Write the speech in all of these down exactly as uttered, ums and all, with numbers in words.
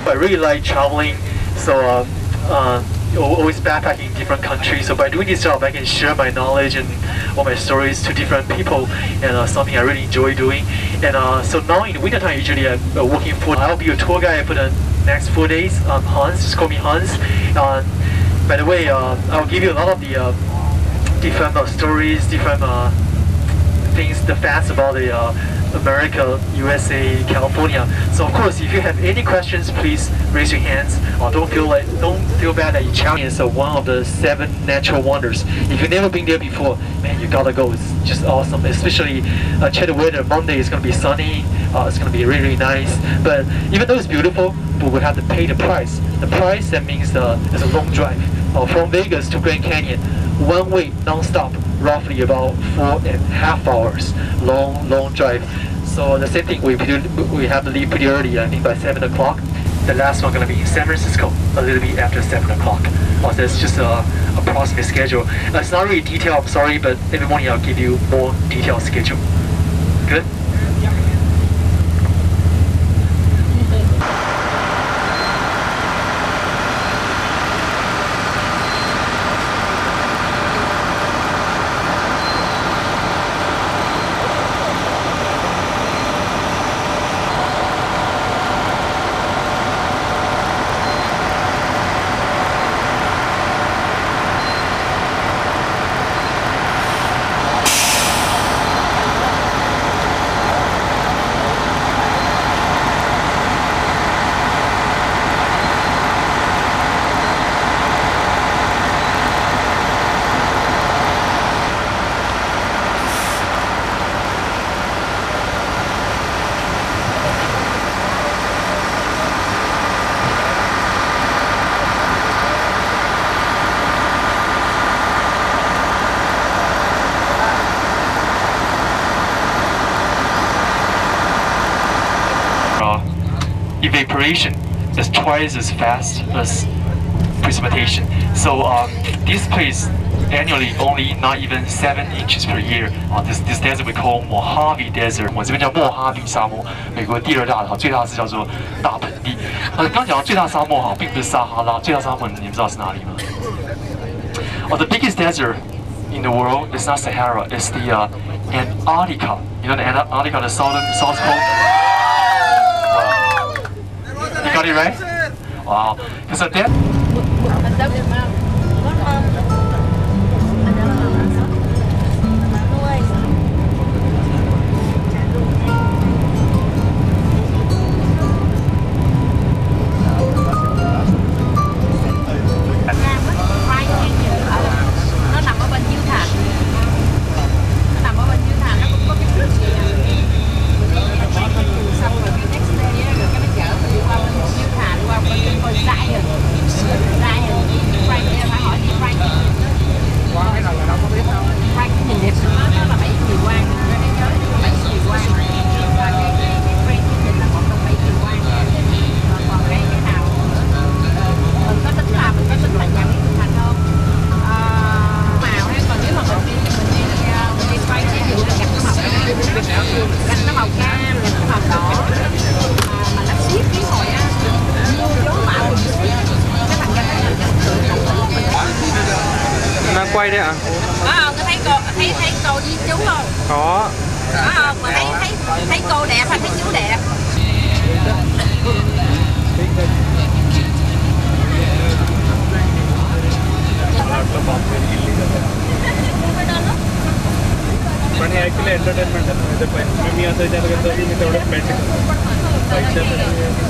I really like traveling, so uh, uh, always backpacking in different countries. So by doing this job, I can share my knowledge and all my stories to different people, and uh, something I really enjoy doing. And uh, so now in the wintertime, usually I'm uh, working for. I'll be a tour guide for the next four days. Um, Hans, just call me Hans. Uh, by the way, uh, I'll give you a lot of the uh, different uh, stories, different uh, things, the facts about the uh, America, U S A, California. So of course, if you have any questions, please raise your hands. Or don't feel like don't feel bad that you challenge. It's uh, one of the seven natural wonders. If you've never been there before, man, you gotta go. It's just awesome. Especially uh, check the weather. Monday is gonna be sunny. Uh, it's gonna be really, really nice. But even though it's beautiful, but we have to pay the price. The price that means uh, it's a long drive uh, from Vegas to Grand Canyon, one way non-stop. Roughly about four and a half hours long long drive. So the same thing, we we have to leave pretty early, I think by seven o'clock. The last one gonna be in San Francisco a little bit after seven o'clock. Also, it's just a approximate schedule. Uh, it's not really detailed, I'm sorry, but every morning I'll give you more detailed schedule. Good? Evaporation is twice as fast as precipitation. So um, this place annually only not even seven inches per year. Uh, this this desert we call Mojave Desert. 我这边叫莫哈比沙漠，美国第二大的，最大的是叫做大盆地。呃，刚讲到最大沙漠哈，并不是撒哈拉，最大沙漠你们知道是哪里吗？ Oh, the biggest desert in the world is not Sahara. It's the uh, Antarctica. You know the Antarctica, the southern South Pole. You got it right? Wow. Because of that. Quay đấy ạ? Có không? Có thấy cô thấy thấy cô với chú không? Có. Có không? Mà thấy thấy thấy cô đẹp hay thấy chú đẹp? पण हे actually entertainment आहे. मी असं विचार करतो की मी तेवढं पैसे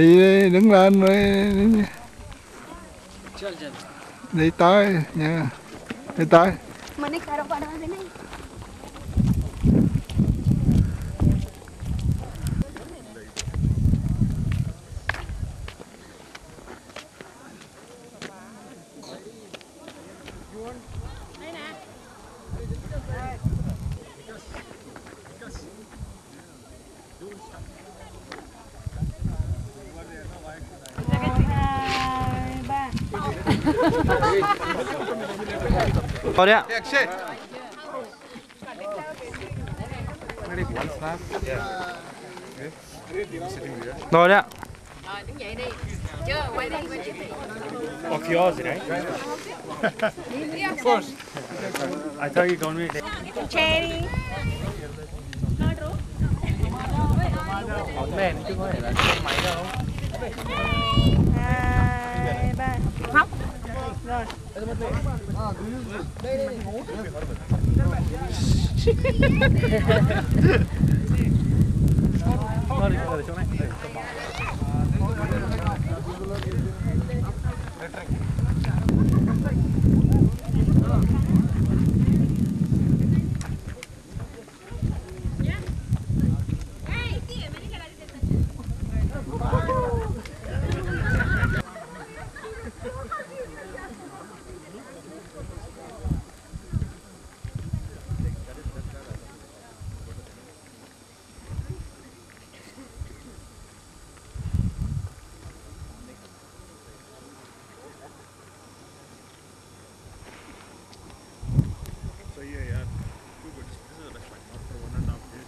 Đi đứng lên rồi đi tới nha, đi tới. Mình đi cà rốt vào đây này. Rồi đấy ạ. Rồi đấy ạ. Rồi đứng dậy đi. Chưa, quay đi, quay đi. Of yours, right? Of course. I thought you told me. Che đi. Bóng đèn chứ có thể là xe máy đâu. Hai, ba. Khóc. Rồi. So yeah, yeah. Too good. This is a restaurant, not for one and a half days.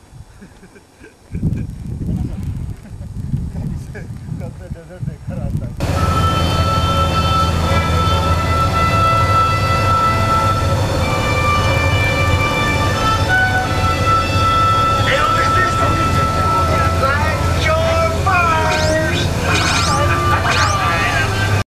It's not too good. कब से desert देखकर आता है